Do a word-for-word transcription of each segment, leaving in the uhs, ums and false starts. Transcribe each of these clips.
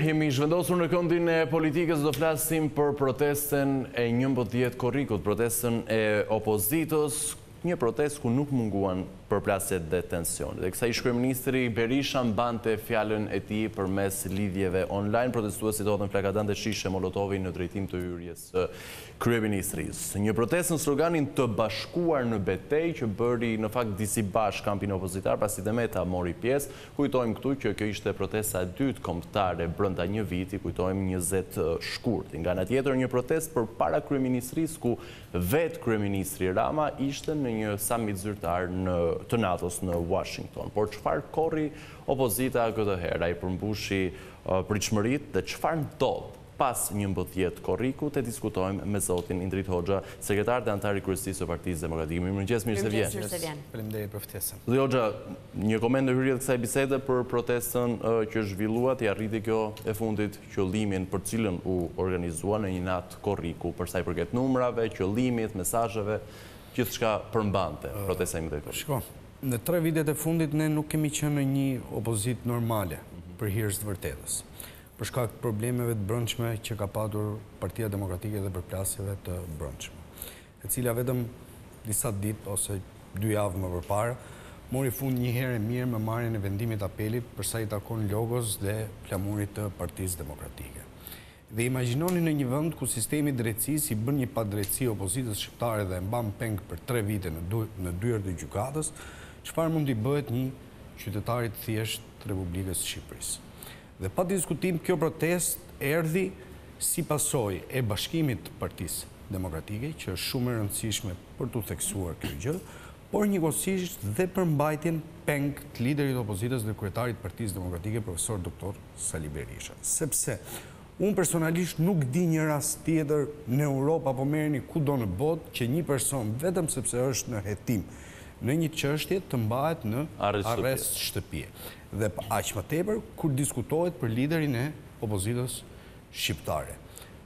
Jemi zhvendosur në këndin e politikës, do flasim për protestën e njëmbëdhjetë korrikut, protestën e opozitës, një protest ku nuk munguan përplasjet dhe tensionet. Dhe kësa ish kryeministri Berisha mbante fjalën e tij përmes lidhjeve online, protestuesit hodhën flakadante shishe Molotovi në drejtim të hyrjes së kryeministrisë. Një protest në sloganin të bashkuar në betejë që bëri në fakt disi bashk kampin opozitar, pasi Demeta mori pjesë. Kujtojmë këtu që kjo ishte protesta e dytë kombëtare brenda një viti, kujtojmë njëzet shkurt. Nga ana tjetër një protest përpara kryeministrisë ku vetë kryeministri Rama ishte në një summit zyrtar në të natës në Washington. Por çfarë korri opozita këtë herë? Ai përmbushi uh, pritshmëritë dhe çfarë ndodh pas njëmbëdhjetë korrikut, e diskutojmë me zotin Indrit Hoxha, sekretar dhe antar i kryesisë së Partisë Demokratike. Mirëmëngjes, mirë se vjen. Faleminderit për ftesën. Zoti Hoxha, një koment në hyrje të kësaj bisede për protestën uh, që zhvilluat, i arriti kjo e fundit qëllimin për cilën u organizua në një natë korriku, për sa i përket numrave, qëllimit, mesazheve, gjithçka përmbante protesta ime dhe Shko, në tre vitet e fundit ne nuk kemi qenë në një opozit normale për hir të vërtetës. Për shkak të problemeve të brendshme që ka patur Partia Demokratike dhe përplasjeve të brendshme, e cila vetëm disa ditë ose dy javë më përpara mori fund një herë mirë me marrjen e vendimit apelit për sa i takon logos dhe flamurit të Partisë Demokratike. Dhe imagjinoni në një vend ku sistemi drejtësisë i bën një padrejtësi opozitës shqiptare dhe e mban peng për tre vite në, du, në dyert e gjykatës, çfarë mund t'i bëhet një qytetarit thjesht të Republikës së Shqipërisë. Dhe pa diskutim kjo protest erdhi si pasojë e bashkimit të Partisë Demokratike, që është shumë e rëndësishme për t'u theksuar kjo gjë, por njëkohësisht dhe për mbajtjen peng të liderit opozitës dhe kryetarit të Partisë Demokratike, profesor doktor Sali Berisha. Sepse unë personalisht nuk di një rast tjetër në Europë apo merrni kudo në botë që një person vetëm sepse është në hetim në një çështje të mbahet në arrest shtëpie. Dhe aq më tepër kur diskutohet për liderin e opozitës shqiptare.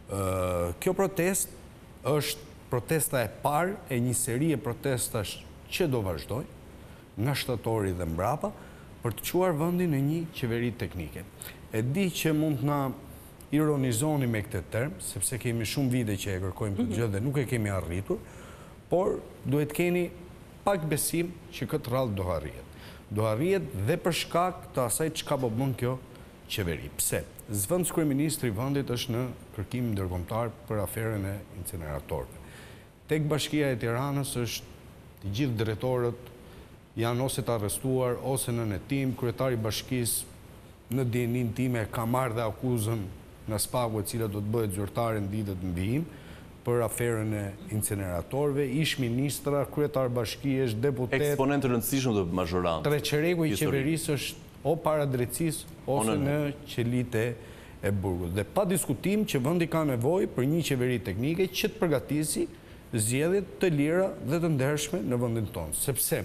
Kjo protest është protesta e parë e një seri e protestash që do vazhdojnë nga shtatori dhe mbrapa për të çuar vendin në një qeveri teknike. E di që mund të na ironizoni me këtë term, sepse kemi shumë vite që e kërkojmë këtë gjë dhe nuk e kemi arritur, por duhet keni pak besim që këtë rallë do arrihet. Do arrihet dhe për shkak të asaj çka po bën kjo qeveri. Pse? Zëvendës kryeministri i vendit është në kërkim ndërkombëtar për aferën e incineratorëve. Tek Bashkia e Tiranës është të gjithë drejtorët janë ose të arrestuar ose në hetim, kryetari i bashkisë në dienin time ka marrë dhe akuzën në spagu e cila do të bëhet zyrtare në ditët në vijim për aferën e incineratorëve, ish ministra, kryetar bashkiesh, deputet, eksponent të rëndësishëm të mazhorantë. Treqeregu i qeverisë është o para drejtësisë ose në qelitë e burgut. Dhe pa diskutim që vendi ka nevojë për një qeveri teknike që të përgatisi zgjedhjet të lira dhe të ndershme në vendin tonë, sepse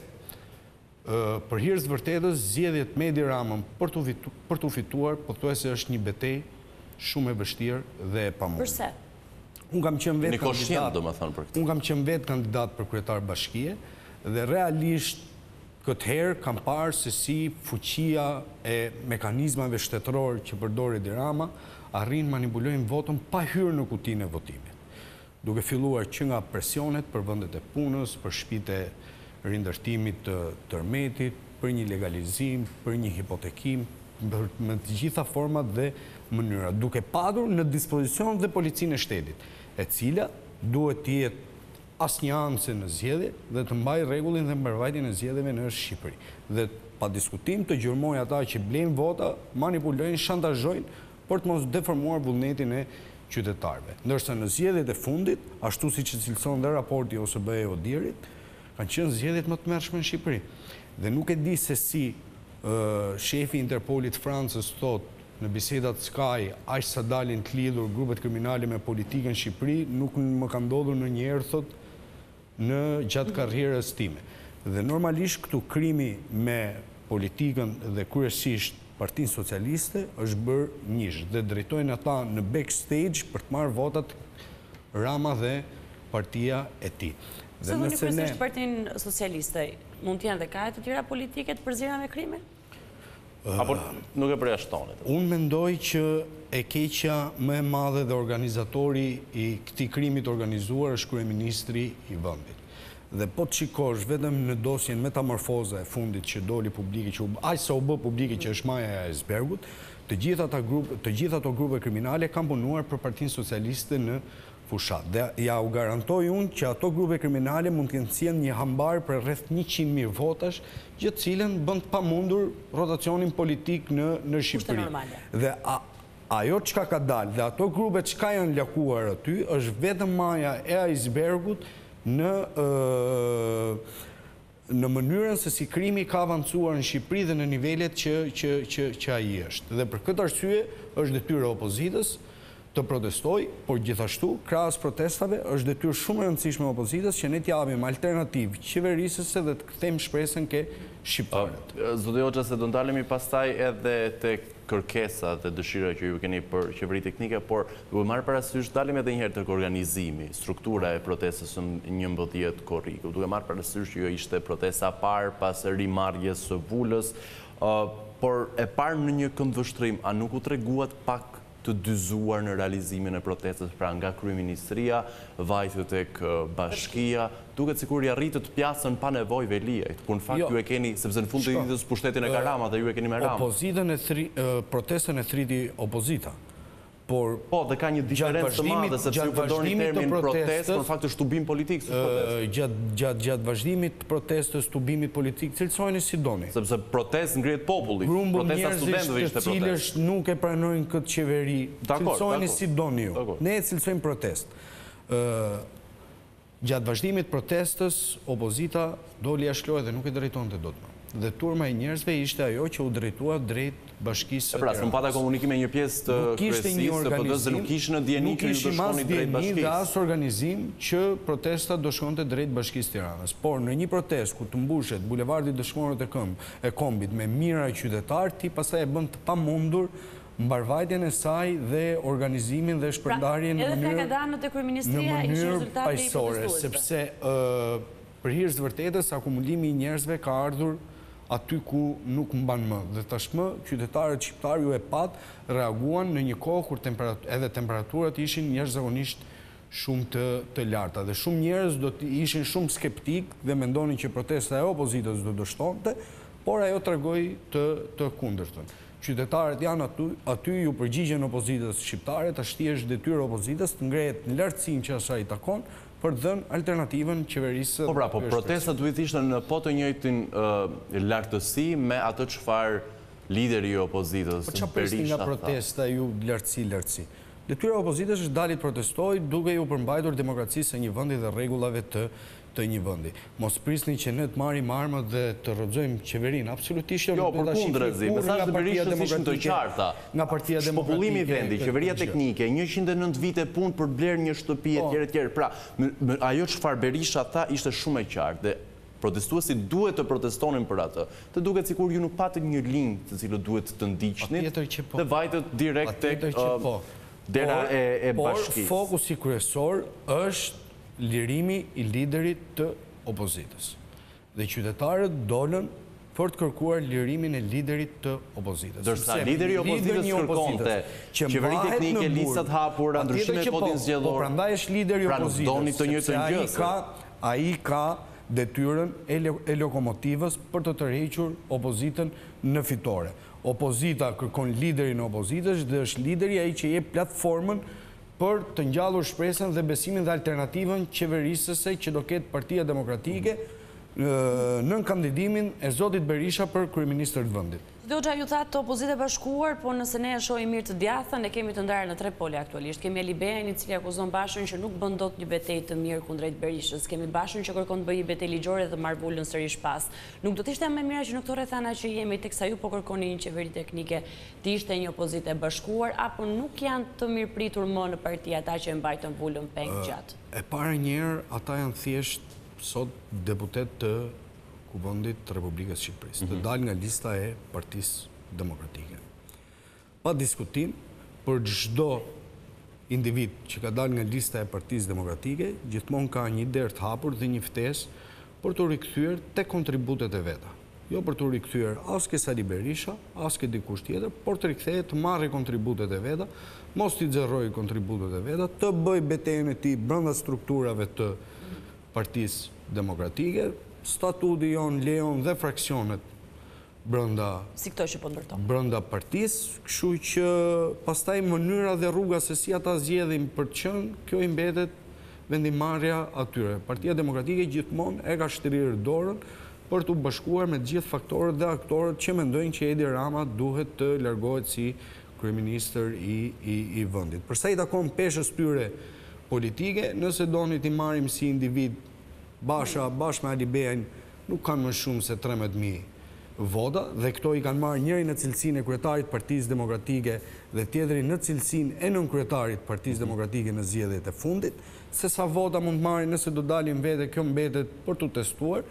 për hir të vërtetës zgjedhjet me Edi Ramën për të për të fituar pothuajse është një betejë shumë e vështirë dhe e pamundur. Përse? Unë kam qenë vetë kandidat, domethënë për këtë. Unë kam qenë vetë kandidat për kryetar bashkie dhe realisht këtë herë kam parë se si fuqia e mekanizmave shtetëror që përdor Edi Rama arrin manipulojnë votën pa hyrë në kutinë e votimit. Duke filluar që nga presionet për vendet e punës, për shtëpitë e rindërtimit të tërmetit, për një legalizim, për një hipotekim, me të gjitha format dhe mënyra, duke padur në dispozicion dhe policinë e shtetit, e cila duhet të jetë asnjë anse në zgjedhje dhe të mbajë rregullin dhe mbarvajtjen e zgjedhjeve në Shqipëri. Dhe pa diskutim të gjurmojë ata që blejnë vota, manipulojnë, shantazhojnë për të mos deformuar vullnetin e qytetarëve. Ndërsa në zgjedhjet e fundit, ashtu siç e cilëson dhe raporti O S B E Odirit, kanë qenë zgjedhjet më të mërshme në Shqipëri. Dhe nuk e di se si uh, shefi Interpolit Francës thot në bisedat Sky, aq sa dalin të lidhur grupet kriminale me politikën në Shqipëri, nuk më ka ndodhur ndonjëherë thot në gjatë karrierës time. Dhe normalisht këtu krimi me politikën dhe kryesisht Partinë Socialiste është bërë njësh dhe drejtojnë ata në backstage për të marrë votat Rama dhe partia e tij. Se thoni kryesisht Partinë Socialiste, mund të jenë dhe ka të tjera politike të përzira me krime? Apo nuk e përjashtonit? Unë mendoj që e keqja më e madhe dhe organizatori i këtij krimi të organizuar është kryeministri i vendit. Dhe po të shikosh vetëm në dosjen metamorfoza e fundit që doli publike, që aq sa u bë publike që është maja e icebergut, të gjitha ata grupe, të gjitha ato grupe kriminale kanë punuar për Partinë Socialiste në fushat. Dhe ja u garantoj unë që ato grupe kriminale mund të kenë një hambar për rreth njëqind mijë votash, gjë të cilën bën të pamundur rotacionin politik në në Shqipëri. Dhe a, ajo çka ka dalë dhe ato grupe çka janë lakuar aty është vetëm maja e icebergut në ë, në mënyrën se si krimi ka avancuar në Shqipëri dhe në nivelet që që që që ai është. Dhe për këtë arsye është detyrë e opozitës të protestoj, por gjithashtu, krahas protestave, është detyrë shumë e rëndësishme e opozitës që ne t'japim alternativë qeverisëse dhe të kthejmë shpresën ke shqiptarët. Zoti Hoxha, se do ndalemi pastaj edhe te kërkesa dhe dëshira që ju keni për qeveri teknike, por duhet marrë parasysh dalim edhe njëherë tek organizimi, struktura e protestës në njëmbëdhjetë korriku. Duhet marrë parasysh që jo ishte protesta parë pas rimarrjes së Vulës, por e parë në një këndvështrim, a nuk u treguat pak të dyzuar në realizimin e protestës, pra nga kryeministria, vajtë tek bashkia, duket sikur i arritët pjasën pa nevojë Veliajt, por në fakt ju e keni, sepse në fund të ditës pushtetin e ka Rama dhe ju e keni me Rama. Opozitën e protestën e thriti opozita. Por po, dhe ka një diferencë të madhe, sepse ju përdorni termin protestë, por në fakt është tubim politik. Gjatë vazhdimit të protestës, tubimit politik, cilësojnë si doni. Sepse protestë ngrihet populli, protesta studentëve ishte protestë. Grumbull njerëzish të cilësh nuk e pranojnë këtë qeveri, cilësojnë si doni ju. Ne e cilësojnë protestë. Gjatë vazhdimit protestës, opozita doli jashtë dhe nuk e drejtonte dot më. Dhe turma e njerëzve ishte ajo që u drejtua drejt bashkisë së Tiranës. Pra, s'u pata komunikim me një pjesë të kryesisë të P D-s dhe nuk ishte në dieni që ju do shkoni drejt bashkisë. Dhe as organizim që protesta do shkonte drejt bashkisë Tiranës. Por në një protestë ku të mbushet bulevardi Dëshmorët e Këmbë e Kombit me mijëra qytetar, ti pastaj e bën të pamundur mbarvajtjen e saj dhe organizimin dhe shpërndarjen në mënyrë edhe flakadanët e kryeministria ishin rezultati i protestuesve. Sepse për hir të vërtetës akumulimi i njerëzve ka ardhur aty ku nuk mban më. Dhe tashmë qytetarët shqiptar ju e pat reaguan në një kohë kur edhe temperaturat ishin jashtëzakonisht shumë të, të larta. Dhe shumë njerëz do të ishin shumë skeptik dhe mendonin që protesta e opozitës do dështonte, por ajo tregoi të, të kundërtën. Qytetarët janë aty, aty ju përgjigjen opozitës shqiptare, tashti është detyrë opozitës të ngrehet në lartësinë që asaj i takon, për dhënë alternativën qeverisë. Po pra, po protestat duhet ishte në po të njëjtin lartësi me atë çfarë lideri i opozitës Po çfarë prisni nga protesta ju lartësi lartësi? Detyra e opozitës është dalit protestoj duke ju përmbajtur demokracisë së një vendi dhe rregullave të të një vendi. Mos prisni që ne të marrim armët dhe të rrëzojmë qeverinë. Absolutisht jo, por kundërzi, mesazhet e Berishës ishin të qarta. Nga Partia Demokratike. Shpopullimi i vendit, qeveria teknike, njëqind e nëntë vite punë për blerë një shtëpi etj etj. Pra, ajo çfarë Berisha tha ishte shumë e qartë dhe protestuesit duhet të protestonin për atë. Të duket sikur ju nuk patët një linjë të cilën duhet të ndiqnit dhe vajtët direkt tek dera e bashkisë. Por fokusi kryesor është lirimi i liderit të opozitës. Dhe qytetarët dolën për të kërkuar lirimin e liderit të opozitës. Dërsa lideri i opozitës kërkonte qeveri teknike, listat hapura, ndryshimet e kodit zgjedhor. Po prandaj është lideri i opozitës. Pra nuk doni të njëjtën gjë. Ai ka detyrën e lokomotivës për të tërhequr opozitën në fitore. Opozita kërkon liderin e opozitës dhe është lideri ai që jep platformën për të ngjallur shpresën dhe besimin dhe alternativën qeverisëse që do ketë Partia Demokratike në kandidimin e zotit Berisha për kryeministër të vendit. Zoti Hoxha, ju thatë opozitë e bashkuar, por nëse ne e shohim mirë të djathtë, ne kemi të ndarë në tre pole aktualisht. Kemi Ali Behin, i cili akuzon Bashën që nuk bën dot një betejë të mirë kundrejt Berishës. Kemi Bashën që kërkon të bëjë betejë ligjore dhe të marrë Vulën sërish pas. Nuk do të ishte më mirë që në këto rrethana që jemi teksa ju po kërkoni një qeveri teknike, të ishte një opozitë e bashkuar, apo nuk janë të mirëpritur më në parti ata që e mbajtën Vulën peng gjatë? E para një herë, ata janë thjesht sot deputet të Kuvendit të Republikës Shqipërisë, të dalë nga lista e Partisë Demokratike. Pa diskutim, për çdo individ që ka dalë nga lista e Partisë Demokratike, gjithmonë ka një derë të hapur dhe një ftesë për të rikthyer te kontributet e veta. jo për të rikthyer as ke Sali Berisha, as ke dikush tjetër, por të rikthehet, të marrë kontributet e veta, mos t'i xherrojë kontributet e veta, të bëj betejën e tij brenda strukturave të Partisë Demokratike, statuti jon lejon dhe fraksionet brenda si këto që po ndërton. Brenda partisë, kështu që pastaj mënyra dhe rruga se si ata zgjedhin për të qenë, kjo i mbetet vendimarrja atyre. Partia Demokratike gjithmonë e ka shtrirë dorën për të bashkuar me gjithë faktorët dhe aktorët që mendojnë që Edi Rama duhet të largohet si kryeministër i, i, i vendit. Përsa i takon peshës tyre politike, nëse doni t'i marrim si individ, Basha, bashkë me Ali Beajn, nuk kanë më shumë se trembëdhjetë mijë vota, dhe këto i kanë marrë njëri në cilësinë e kryetarit Partisë Demokratike dhe tjetëri në cilësinë e nënkryetarit Partisë Demokratike në zgjedhjet e fundit, se sa vota mund të marrin nëse do dalin vete, kjo mbetet për të testuar.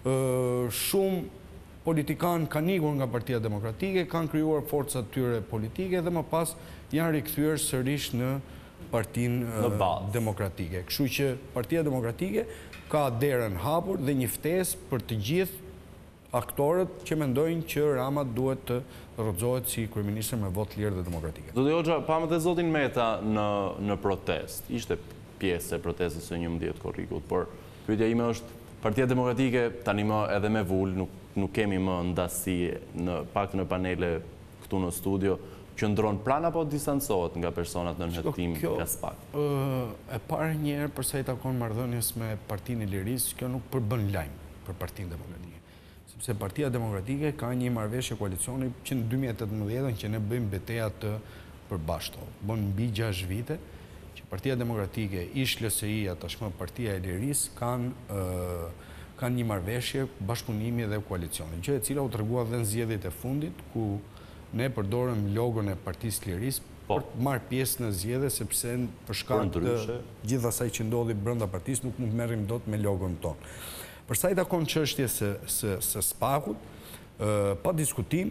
Shumë politikanë kanë ikur nga Partia Demokratike, kanë krijuar forcat tyre politike dhe më pas janë rikthyer sërish në Partinë Demokratike. Kështu që Partia Demokratike ka derën hapur dhe një ftesë për të gjithë aktorët që mendojnë që Rama duhet të rrotzohet si kryeministër me votë lirë dhe demokratike. Zoti Hoxha, pamë dhe zotin Meta në, në protest. Ishte pjesë e protestës së njëmbëdhjetë korrikut, por pyetja ime është Partia Demokratike tani më edhe me vull, nuk, nuk kemi më ndasi në paktën e panele këtu në studio, qëndron pranë apo distancohet nga personat në nënhetim nga SPAK? E parë njerë përsa i takon marrëdhënies me Partinë e Lirisë, kjo nuk përbën lajm për Partinë Demokratike. Sepse Partia Demokratike ka një marrëveshje koalicioni që në dy mijë e tetëmbëdhjetë që ne bëjmë betejë të përbashkëto. Bën mbi gjashtë vite që Partia Demokratike, ish L S I-ja, tashmë Partia e Lirisë kanë kanë një marrëveshje bashkëpunimi dhe koalicioni, gjë e cila u tregua dhe në zgjedhjet e fundit ku ne përdorëm logon e Partisë Lirisë për të marrë pjesë në zgjedhje, sepse për shkak të gjithë asaj që ndodhi brenda partisë nuk mund të merrim dot me logon tonë. Përsa i takon çështjes së, së, së SPAK-ut, pa diskutim,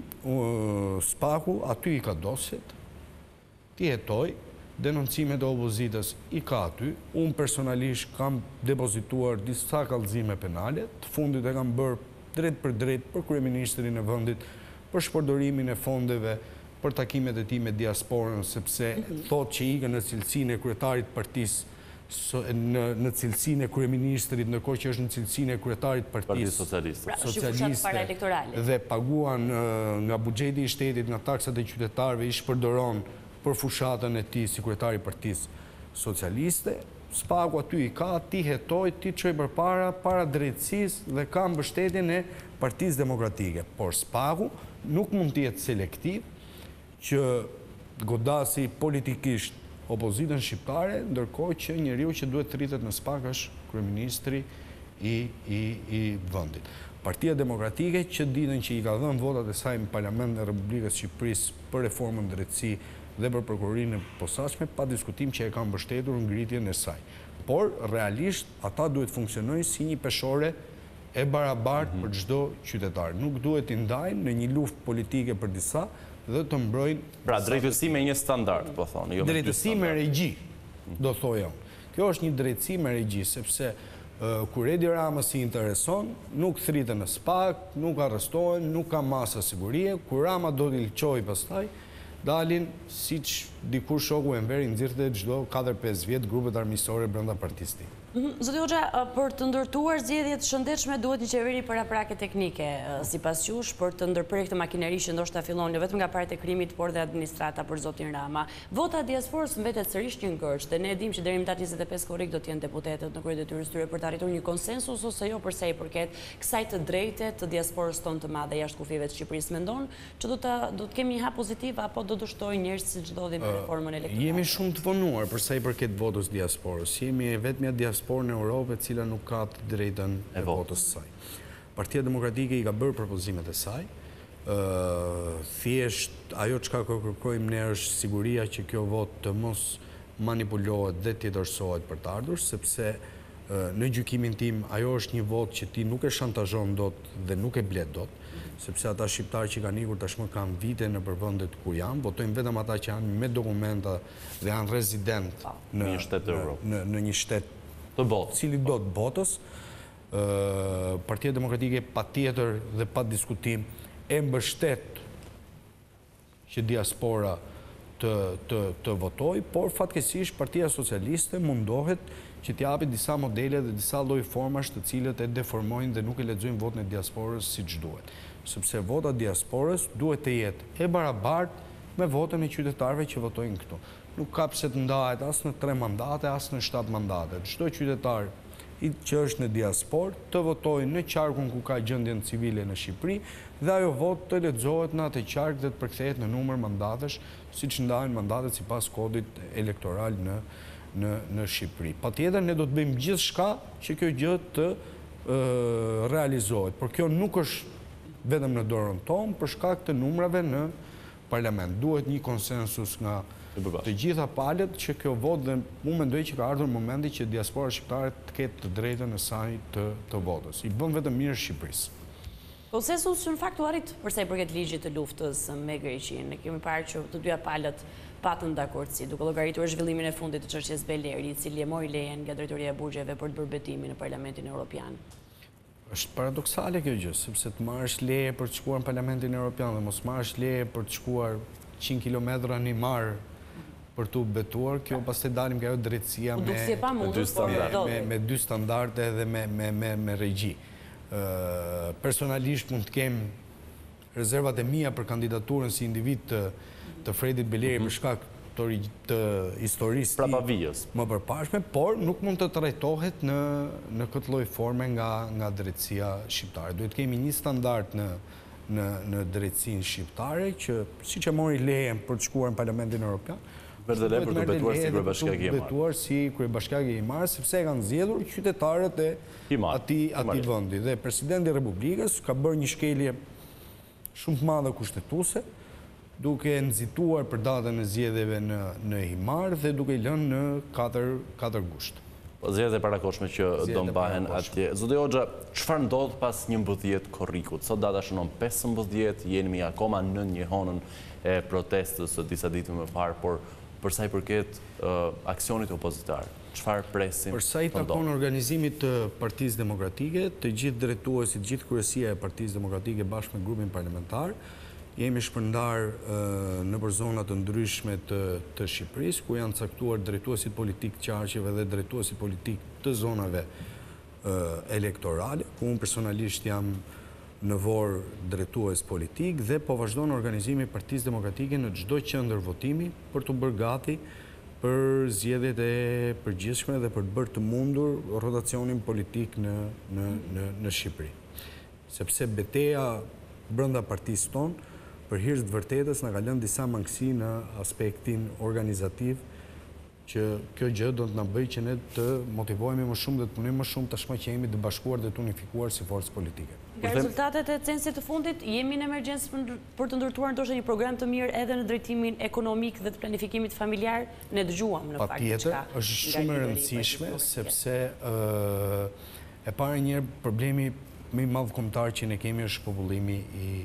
SPAK-u aty i ka dosjet, ti hetoj, denoncimet e opozitës i ka aty, unë personalisht kam depozituar disa kallëzime penale, të fundit e kam bërë drejt për drejt për kryeministrin e vendit, për shpërdorimin e fondeve, për takimet e tij me diasporën, sepse thot që ikën në cilësinë e kryetarit partisë, në, në cilësinë e kryeministrit, ndërkohë që është në cilësinë e kryetarit partisë socialiste, socialiste dhe paguan nga buxheti i shtetit, nga taksat e qytetarëve, i shpërdoron për fushatën e tij si kryetari i partisë socialiste. SPAK-u aty i ka, ti hetoj, ti çoj përpara para drejtësisë dhe ka mbështetjen e Partisë Demokratike. Por SPAK-u nuk mund të jetë selektiv që godasi politikisht opozitën shqiptare, ndërkohë që njeriu që duhet thritet në SPAK është kryeministri i, i, i vendit. Partia Demokratike që ditën që i ka dhënë votat e saj në Parlamentin e Republikës Shqipërisë për reformën drejtësi dhe për prokurorinë e posaçme, pa diskutim që e kanë mbështetur ngritjen e saj. Por, realisht, ata duhet funksionojnë si një peshore e barabartë për çdo qytetar. Nuk duhet i ndajnë në një luftë politike për disa dhe të mbrojnë... Pra, drejtësi me një standard, po thonë. Jo drejtësi me regji, do thojë unë. Kjo është një drejtësi me regji, sepse uh, kur Edi Rama si intereson, nuk thritën në SPAK, nuk arrestohen, nuk ka masa sigurie, kur Rama do t'i lçojë pastaj, dalin, si që dikur shoku e Enveri nxirrte çdo katër pesë vjet grupet armiqësore brenda partisë tij. Zoti Hoxha, për të ndërtuar zgjedhje të shëndetshme duhet një qeveri paraprake teknike, sipas jush, për të ndërprerë këtë makineri që ndoshta fillon jo vetëm nga parët e krimit, por dhe administrata për zotin Rama. Vota e diasporës mbetet sërish një ngërç, dhe ne dimë që deri më njëzet e pesë korrik do të jenë deputetët në kryedetyrës tyre për të arritur një konsensus ose jo përsa i përket kësaj të drejte të diasporës tonë të madhe jashtë kufive të Shqipërisë. Mendon që do të do të kemi një hap pozitiv apo do dështojnë njerëz siç ndodhi me reformën elektorale? Jemi shumë të vonuar përsa i përket votës diasporës. Jemi vetëm diasporë në Europë, e cila nuk ka të drejtën e votës së saj. Partia Demokratike i ka bërë propozimet e saj. Thjesht ajo çka kërkojmë ne është siguria që kjo votë të mos manipulohet dhe tjetërsohet për të ardhur, sepse në gjykimin tim ajo është një votë që ti nuk e shantazhon dot dhe nuk e blet dot, sepse ata shqiptarë që kanë ikur tashmë kanë vite në përvendet ku janë, votojnë vetëm ata që janë me dokumenta dhe janë rezident në, në, në, në një shtet të botë, cili do të botës, Partia Demokratike pa tjetër dhe pa diskutim e mbështet që diaspora të votoj, por fatkesish Partia Socialiste mundohet që t'japi disa modele dhe disa lloj formash të cilët e deformojnë dhe nuk e lexojnë votën e diasporës siç duhet. Sepse vota diasporës duhet të jetë e barabartë me votën e qytetarëve që votojnë këtu. Nuk ka pse të ndahet as në tre mandate, as në shtatë mandate. Çdo qytetar që është në diasporë të votojë në qarkun ku ka gjendjen civile në Shqipëri dhe ajo votë të lexohet në atë qark dhe të përkthehet në numër mandatesh, siç ndahen mandatet sipas kodit elektoral në në në Shqipëri. Patjetër ne do të bëjmë gjithçka që kjo gjë të realizohet, por kjo nuk është vetëm në dorën tonë për shkak të numrave në parlament. Duhet një konsensus nga të gjitha palët që kjo votë, dhe mu mendoj që ka ardhur momenti që diaspora shqiptare të ketë të drejtën e saj të votës. I bën vetëm mirë Shqipërisë. Konsensus që në fakt u arrit përsa i përket ligjit të luftës me Greqinë. Ne kemi parë që të dyja palët patën dakordsi, duke llogaritur zhvillimin e fundit të çështjes Beleri, i cili e mori lejen nga Drejtoria e Burgjeve për të bërë betimin në Parlamentin Evropian. Është paradoksale kjo gjë, sepse të marrësh leje për të shkuar në Parlamentin Evropian dhe mos marrësh leje për të shkuar qind kilometra në mar për të betuar, kjo pastaj dalim nga ajo drejtësia me dy standarde dhe me regji. Personalisht mund të kem rezervat e mia për kandidaturën si individ të Fredit Beleri për shkak të historisë më përpashme, por nuk mund të trajtohet në këtë lloj forme nga drejtësia shqiptare. Duhet kemi një standard në drejtësinë shqiptare që siç e mori lejen për të shkuar në Parlamentin Evropian, për të betuar si kryebashkiak i betuar si kryebashkiak i marrë, sepse kanë zgjedhur qytetarët e atij vendi. Dhe presidenti i Republikës ka bërë një shkelje shumë të madhe kushtetuese, duke nxituar për datën e zgjedhjeve në Himar dhe duke i lënë në katër gusht. Zgjedhjet e parakohshme që do mbahen atje. Zoti Hoxha, çfarë ndodh pas njëmbëdhjetë korrikut? Sot data shënon pesëmbëdhjetë, jemi akoma në një honën e protestës së disa ditë më parë, por për sa i përket aksionit opozitar, çfarë presim? Për sa i takon organizimit të Partisë Demokratike, të gjithë drejtuesit, gjithë kryesia e Partisë Demokratike bashkë me grupin parlamentar, jemi shpërndar në për zonat të ndryshme të Shqipërisë, ku janë caktuar drejtuesit politik qarqeve dhe drejtuesit politik të zonave elektorale, ku unë personalisht jam në vorë drejtues politik dhe po vazhdon organizimi i Partisë Demokratike në çdo qendër votimi për të bërë gati për zgjedhjet e përgjithshme dhe për të bërë të mundur rotacionin politik në Shqipëri. Sepse betejë brenda partisë tonë për hir të vërtetës na ka lënë disa mangësi në aspektin organizativ, që kjo gjë do të na bëjë që ne të motivohemi më shumë dhe të punojmë më shumë tashmë që jemi të bashkuar dhe të unifikuar si forcë politike. Nga rezultatet e censit të fundit, jemi në emergjencë për të ndërtuar ndoshta një program të mirë edhe në drejtimin ekonomik dhe të planifikimit familjar. Ne dëgjuam në fakt. Patjetër, është shumë e rëndësishme sepse e para një problemi më i madh kombëtar që ne kemi është popullimi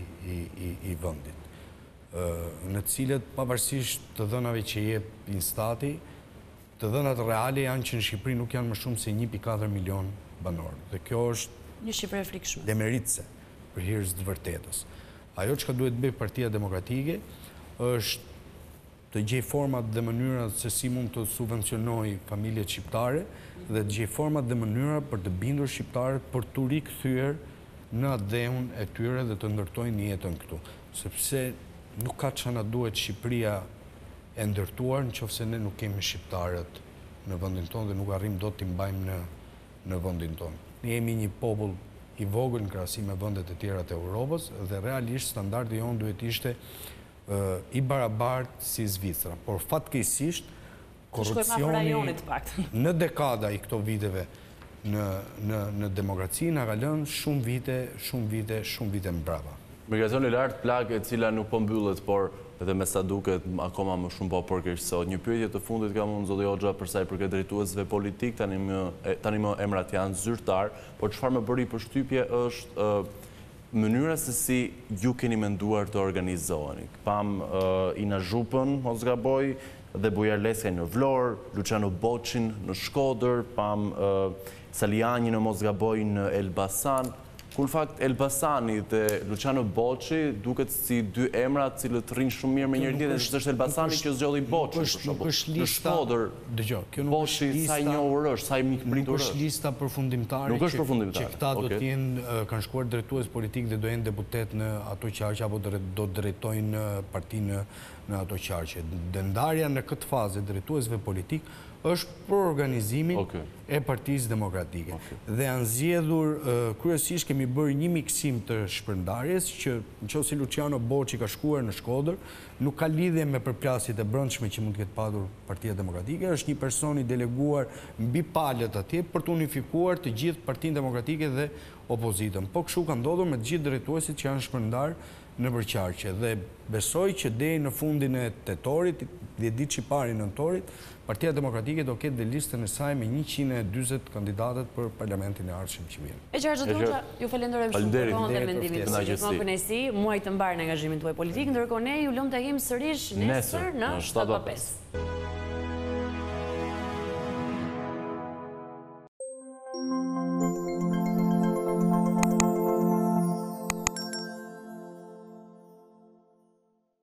i vendit, në të cilët pavarësisht të dhënave që jep Instati, të dhënat reale janë që në Shqipëri nuk janë më shumë se një pikë katër milion banor. Dhe kjo është një shifër e frikshme. Demeritse për hir të vërtetës. Ajo çka duhet bëjë Partia Demokratike është të gjejë format dhe mënyrat se si mund të subvencionojë familjet shqiptare dhe të gjejë format dhe mënyra për të bindur shqiptarët për të rikthyer në atë dheun e tyre dhe të ndërtojnë jetën këtu. Sepse nuk ka çka na duhet Shqipëria e ndërtuar nëse ne nuk kemi shqiptarët në vendin tonë dhe nuk arrim dot t'i mbajmë në vendin tonë. Ne jemi një popull i vogël në krahasim me vendet e tjera të Europës dhe realisht standardi jonë duhet ishte i barabartë si Zvicra, por fatkeqësisht korrupsioni në dekada i këto viteve në demokraci na ka lënë shumë vite, shumë vite, shumë vite mbrapa. Migracioni lart, plagë e cila nuk po mbyllet, por edhe me sa duket akoma më shumë po përkeqësohet. Një pyetje të fundit kam unë, zoti Hoxha, për sa i përket drejtuesve politik, tani më tani më emrat janë zyrtar, por çfarë më bëri përshtypje është mënyra se si ju keni menduar të organizoheni. Pam Ina Zhupën, mos gaboj, dhe Bujar Leskaj në Vlorë, Luciano Boçin në Shkodër, pam Saliani në mos gaboj në Elbasan, ku në fakt Elbasani dhe Luciano Boçi duket si dy emra cilët rrinë shumë mirë me njëri tjetrin, sepse është Elbasani që zgjodhi Boçin për shembull. Në Shkodër, Boçi sa i njohur është, sa i mikpritur është. Nuk është lista përfundimtare që këta do t'jenë kanë shkuar drejtues politik dhe do jenë deputet në ato qarqe apo do drejtojnë partinë në ato qarqe. Ndarja në këtë fazë drejtuesve politik është për organizimin e Partisë Demokratike. Dhe janë zgjedhur, kryesisht kemi bërë një miksim të shpërndarjes, që nëse Luciano Boçi ka shkuar në Shkodër, nuk ka lidhje me përplasjet e brendshme që mund të ketë patur Partia Demokratike, është një person i deleguar mbi palët atje për të unifikuar të gjithë Partinë Demokratike dhe opozitën. Po kështu ka ndodhur me të gjithë drejtuesit që janë shpërndar në përqarqe. Dhe besoj që deri në fundin e tetorit, dhe ditë që pari nëntorit, Partia Demokratike do ketë dhe listën e saj me njëqind e dyzet kandidatët për parlamentin e ardhshëm që vjen. E qartë Zotruçha, ju falenderojmë shumë për kohën dhe mendimin tuaj. Gjithmonë kënaqësi, muaj të mbar në angazhimin tuaj politik, ndërkohë ne ju lëm të kemi sërish nesër në shtatë e pesë.